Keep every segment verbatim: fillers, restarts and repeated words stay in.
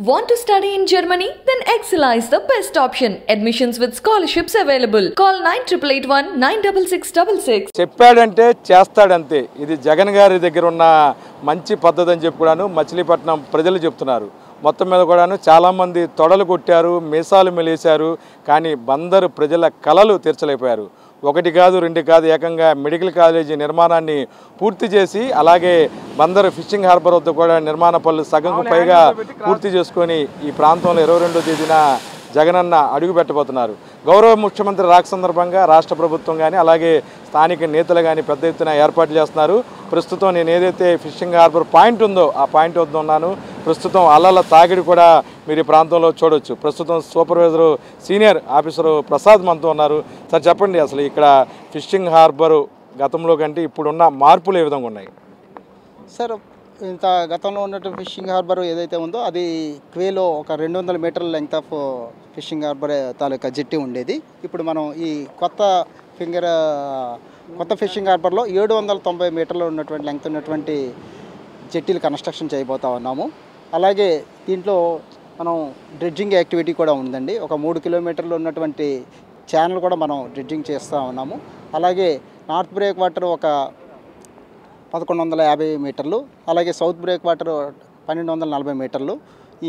Want to study in Germany? Then Excella is the best option. Admissions with scholarships available. Call nine eight eight one nine six six six six. చెప్పాడంటే చేస్తాడంతే. ఇది జగన్ గారి దగ్గర ఉన్న మంచి పద్ధతి అని చెప్పి కూడాను మచిలీపట్నం ప్రజలు చెప్తున్నారు. మొత్తం మీద కూడాను చాలా మంది తొడలు కొట్టారు, మీసాలు మెలేశారు, కానీ బందరు ప్రజల కలలు తీర్చలేకపోయారు. ఒకటి కాదు రెండు కాదు ఏకంగా మెడికల్ కాలేజీ నిర్మాణాన్ని పూర్తి చేసి అలాగే బందరు ఫిషింగ్ హార్బర్ వద్ద కూడా నిర్మాణ పనులు సగంకు పైగా పూర్తి చేసుకొని ఈ ప్రాంతంలో ఇరవై రెండో తేదీన జగనన్న అడుగు పెట్టబోతున్నారు. గౌరవ ముఖ్యమంత్రి రాక సందర్భంగా రాష్ట్ర ప్రభుత్వం కానీ అలాగే స్థానిక నేతలు కానీ పెద్ద ఎత్తున ఏర్పాటు చేస్తున్నారు. ప్రస్తుతం నేను ఏదైతే ఫిషింగ్ హార్బర్ పాయింట్ ఉందో ఆ పాయింట్ వద్ద ఉన్నాను. ప్రస్తుతం అలల తాకిడి కూడా మీరు ఈ ప్రాంతంలో చూడవచ్చు. ప్రస్తుతం సూపర్వైజరు సీనియర్ ఆఫీసరు ప్రసాద్ మనతో ఉన్నారు. సార్ చెప్పండి, అసలు ఇక్కడ ఫిషింగ్ హార్బరు గతంలో కంటే ఇప్పుడున్న మార్పులు ఏ విధంగా ఉన్నాయి? సార్, ఇంత గతంలో ఉన్నటువంటి ఫిషింగ్ హార్బర్ ఏదైతే ఉందో అది క్వేలో ఒక రెండు వందల మీటర్ల లెంగ్త్ ఆఫ్ ఫిషింగ్ హార్బర్ తాలూకా జెట్టి ఉండేది. ఇప్పుడు మనం ఈ కొత్త ఫింగర్ కొత్త ఫిషింగ్ హార్బర్లో ఏడు వందల తొంభై మీటర్లు ఉన్నటువంటి లెంగ్త్ ఉన్నటువంటి జెట్టీలు కన్స్ట్రక్షన్ చేయబోతా ఉన్నాము. అలాగే దీంట్లో మనం డ్రెడ్జింగ్ యాక్టివిటీ కూడా ఉందండి. ఒక మూడు కిలోమీటర్లు ఉన్నటువంటి ఛానల్ కూడా మనం డ్రెడ్జింగ్ చేస్తూ ఉన్నాము. అలాగే నార్త్ బ్రేక్ వాటర్ ఒక పదకొండు వందల యాభై మీటర్లు, అలాగే సౌత్ బ్రేక్ వాటర్ పన్నెండు వందల నలభై మీటర్లు ఈ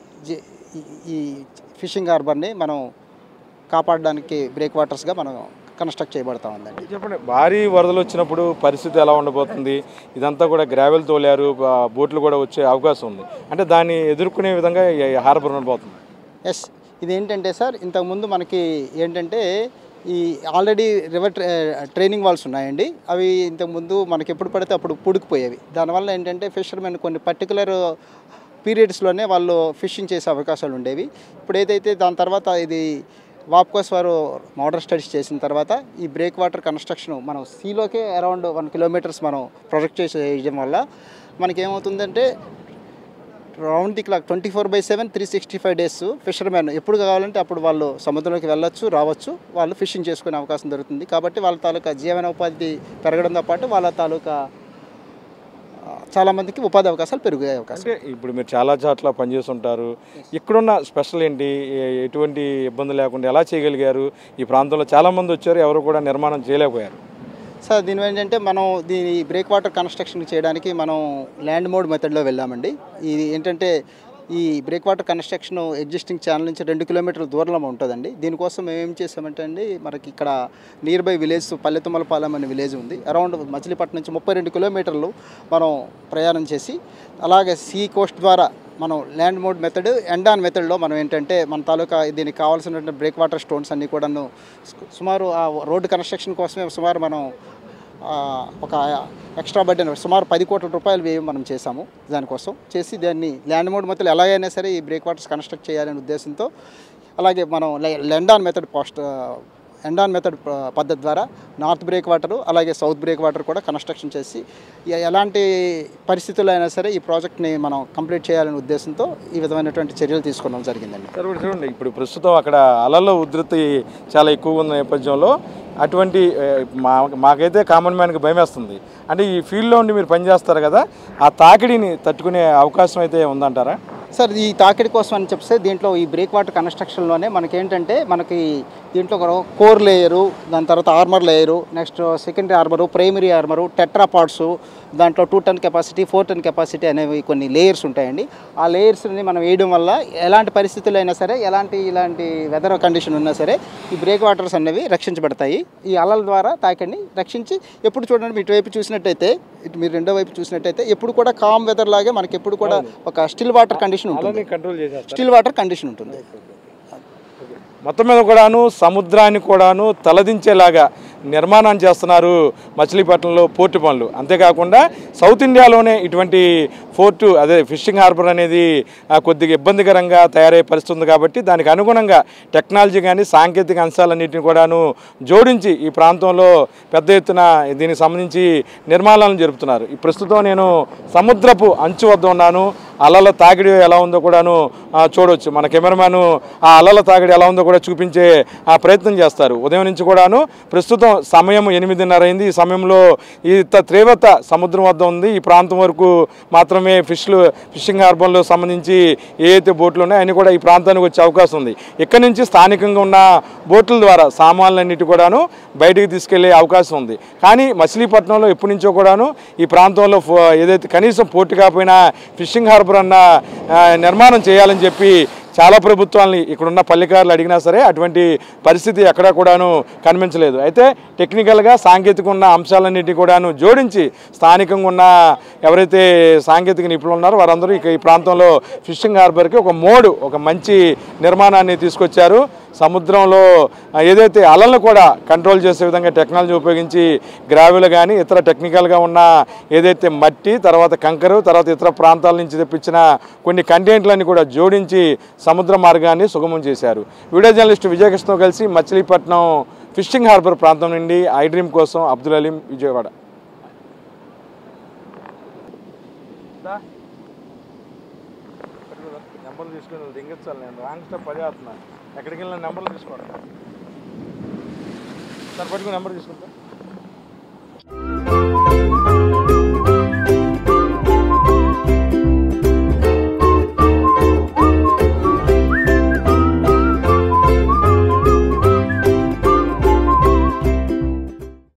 ఈ ఫిషింగ్ హార్బర్ని మనం కాపాడడానికి బ్రేక్ వాటర్స్గా మనం కన్స్ట్రక్ట్ చేయబడతా ఉందండి. చెప్పండి, భారీ వరదలు వచ్చినప్పుడు పరిస్థితి ఎలా ఉండబోతుంది? ఇదంతా కూడా గ్రావెల్ తోలారు, బోట్లు కూడా వచ్చే అవకాశం ఉంది. అంటే దాన్ని ఎదుర్కొనే విధంగా హార్బర్ ఉండబోతుంది. ఎస్, ఇదేంటంటే సార్, ఇంతకుముందు మనకి ఏంటంటే ఈ ఆల్రెడీ రివర్ ట్రైనింగ్ వాల్స్ ఉన్నాయండి. అవి ఇంతకుముందు మనకి ఎప్పుడు పడితే అప్పుడు పుడికిపోయేవి. దానివల్ల ఏంటంటే ఫిషర్మెన్ కొన్ని పర్టికులర్ పీరియడ్స్లోనే వాళ్ళు ఫిషింగ్ చేసే అవకాశాలు ఉండేవి. ఇప్పుడు ఏదైతే దాని తర్వాత ఇది వాప్కోస్ వారు మోడల్ స్టడీస్ చేసిన తర్వాత ఈ బ్రేక్ వాటర్ కన్స్ట్రక్షన్ మనం సీలోకే అరౌండ్ వన్ కిలోమీటర్స్ మనం ప్రొజెక్ట్ చేసి వేయడం వల్ల మనకేమవుతుందంటే round the clock twenty four by seven three sixty five days fishermen ఎప్పుడు కావాలంటే అప్పుడు వాళ్ళు సముద్రంలోకి వెళ్ళొచ్చు, రావచ్చు, వాళ్ళు ఫిషింగ్ చేసుకునే అవకాశం దొరుకుతుంది. కాబట్టి వాళ్ళ తాలూకా జీవనోపాధి పెరగడంతో పాటు వాళ్ళ తాలూకా చాలామందికి ఉపాధి అవకాశాలు పెరిగే అవకాశం. ఇప్పుడు మీరు చాలా చోట్ల పనిచేస్తుంటారు, ఇక్కడున్న స్పెషల్ ఏంటి? ఎటువంటి ఇబ్బంది లేకుండా ఎలా చేయగలిగారు? ఈ ప్రాంతంలో చాలామంది వచ్చారు, ఎవరు కూడా నిర్మాణం చేయలేకపోయారు. సార్, దీని ఏంటంటే మనం దీని బ్రేక్ వాటర్ కన్స్ట్రక్షన్ చేయడానికి మనం ల్యాండ్ మోడ్ మెథడ్లో వెళ్ళామండి. ఇది ఏంటంటే ఈ break water construction existing channel నుంచి రెండు కిలోమీటర్ల దూరంలో ఉంటుందండి. దీనికోసం మేము ఏం చేసామంటే అండి, మనకి ఇక్కడ నియర్ బై విలేజ్ పల్లెతుమ్మలపాలెం అనే విలేజ్ ఉంది. అరౌండ్ మచిలీపట్నం నుంచి ముప్పై రెండు కిలోమీటర్లు మనం ప్రయాణం చేసి అలాగే సీ కోస్ట్ ద్వారా మనం land mode method end on మెథడ్లో మనం ఏంటంటే మన తాలూకా దీనికి కావాల్సినటువంటి బ్రేక్ వాటర్ స్టోన్స్ అన్నీ కూడాను సుమారు ఆ రోడ్డు కన్స్ట్రక్షన్ కోసమే సుమారు మనం ఒక ఎక్స్ట్రా బడ్జెట్ సుమారు పది కోట్ల రూపాయలు వ్యయం మనం చేసాము. దానికోసం చేసి దాన్ని ల్యాండ్ మోడ్ మెథడ్ ఎలాగైనా సరే ఈ బ్రేక్ వాటర్స్ కన్స్ట్రక్ట్ చేయాలనే ఉద్దేశంతో అలాగే మనం land on method post end on method పద్ధతి ద్వారా నార్త్ బ్రేక్ వాటర్ అలాగే సౌత్ బ్రేక్ వాటర్ కూడా కన్స్ట్రక్షన్ చేసి ఎలాంటి పరిస్థితుల్లో అయినా సరే ఈ ప్రాజెక్ట్ని మనం కంప్లీట్ చేయాలనే ఉద్దేశంతో ఈ విధమైనటువంటి చర్యలు తీసుకోవడం జరిగిందండి. చూడండి, ఇప్పుడు ప్రస్తుతం అక్కడ అలల ఉధృతి చాలా ఎక్కువగా ఉన్న నేపథ్యంలో అటువంటి మా మాకైతే కామన్ మ్యాన్కి భయం వేస్తుంది. అంటే ఈ ఫీల్డ్లో ఉండి మీరు పనిచేస్తారు కదా, ఆ తాకిడిని తట్టుకునే అవకాశం అయితే ఉందంటారా? సార్, ఈ తాకిడి కోసం అని చెప్తే దీంట్లో ఈ బ్రేక్ వాటర్ కన్స్ట్రక్షన్లోనే మనకేంటంటే మనకి దీంట్లో ఒక కోర్ లేయరు, దాని తర్వాత armour layer, next secondary armour, primary armour, tetrapods, దాంట్లో two ton capacity four ton capacity అనేవి కొన్ని లేయర్స్ ఉంటాయండి. ఆ లేయర్స్ని మనం వేయడం వల్ల ఎలాంటి పరిస్థితులు అయినా సరే, ఎలాంటి ఇలాంటి వెదర్ కండిషన్ ఉన్నా సరే ఈ బ్రేక్ వాటర్స్ అనేవి రక్షించబడతాయి. ఈ అలల ద్వారా తాకిడిని రక్షించి ఎప్పుడు చూడండి ఇటువైపు చూసినట్టయితే, ఇటు మీరు రెండో వైపు చూసినట్టయితే ఎప్పుడు కూడా కామ్ వెదర్ లాగే మనకి ఎప్పుడు కూడా ఒక స్టిల్ వాటర్ కండిషన్ ఉంటుంది. స్టిల్ వాటర్ కండిషన్ ఉంటుంది. మొత్తం మీద కూడాను సముద్రాన్ని కూడాను తలదించేలాగా నిర్మాణం చేస్తున్నారు మచిలీపట్నంలో పోర్టు పనులు. అంతేకాకుండా సౌత్ ఇండియాలోనే ఇటువంటి పోర్టు అదే ఫిషింగ్ హార్బర్ అనేది కొద్దిగా ఇబ్బందికరంగా తయారయ్యే పరిస్థితి ఉంది. కాబట్టి దానికి అనుగుణంగా టెక్నాలజీ కానీ సాంకేతిక అంశాలన్నింటినీ కూడాను జోడించి ఈ ప్రాంతంలో పెద్ద ఎత్తున దీనికి సంబంధించి నిర్మాణాలను జరుపుతున్నారు. ఈ ప్రస్తుతం నేను సముద్రపు అంచు వద్ద ఉన్నాను. అలల తాకిడి ఎలా ఉందో కూడాను చూడవచ్చు. మన కెమెరామ్యాన్ ఆ అలల తాకిడి ఎలా ఉందో కూడా చూపించే ప్రయత్నం చేస్తారు. ఉదయం నుంచి కూడాను ప్రస్తుతం సమయం ఎనిమిదిన్నర అయింది. ఈ సమయంలో ఇంత తీవ్రత సముద్రం వద్ద ఉంది. ఈ ప్రాంతం వరకు మాత్రమే ఫిష్లు ఫిషింగ్ హార్బర్లో సంబంధించి ఏ అయితే బోట్లు ఉన్నాయో అన్నీ కూడా ఈ ప్రాంతానికి వచ్చే అవకాశం ఉంది. ఇక్కడ నుంచి స్థానికంగా ఉన్న బోట్ల ద్వారా సామాన్లన్నిటి కూడాను బయటికి తీసుకెళ్లే అవకాశం ఉంది. కానీ మచిలీపట్నంలో ఎప్పటి నుంచో కూడాను ఈ ప్రాంతంలో ఏదైతే కనీసం పోర్టు కాకపోయినా ఫిషింగ్ హార్బర్ అన్న నిర్మాణం చేయాలని చెప్పి చాలా ప్రభుత్వాలని ఇక్కడున్న పల్లెకారులు అడిగినా సరే అటువంటి పరిస్థితి ఎక్కడా కూడాను కనిపించలేదు. అయితే టెక్నికల్గా సాంకేతిక ఉన్న అంశాలన్నిటి కూడాను జోడించి స్థానికంగా ఉన్న ఎవరైతే సాంకేతిక నిపుణులు ఉన్నారో వారందరూ ఇక ఈ ప్రాంతంలో ఫిషింగ్ హార్బర్కి ఒక మోడు ఒక మంచి నిర్మాణాన్ని తీసుకొచ్చారు. సముద్రంలో ఏదైతే అలలను కూడా కంట్రోల్ చేసే విధంగా టెక్నాలజీ ఉపయోగించి గ్రావెల్ కానీ ఇతర టెక్నికల్గా ఉన్న ఏదైతే మట్టి తర్వాత కంకరు తర్వాత ఇతర ప్రాంతాల నుంచి తెప్పించిన కొన్ని కంటెంట్లన్నీ కూడా జోడించి సముద్ర మార్గాన్ని సుగమం చేశారు. వీడియో జర్నలిస్ట్ విజయకృష్ణతో కలిసి మచిలీపట్నం ఫిషింగ్ హార్బర్ ప్రాంతం నుండి ఐడ్రీమ్ కోసం అబ్దుల్ అలీం, విజయవాడ. నెంబర్లు తీసుకుని దింగచ్చాలి. నేను రాంగ్ స్టెప్ పదే అవుతున్నా. ఎక్కడికి వెళ్ళిన నెంబర్లు తీసుకోండి సార్. పట్టుకుని నెంబర్ తీసుకుంటా.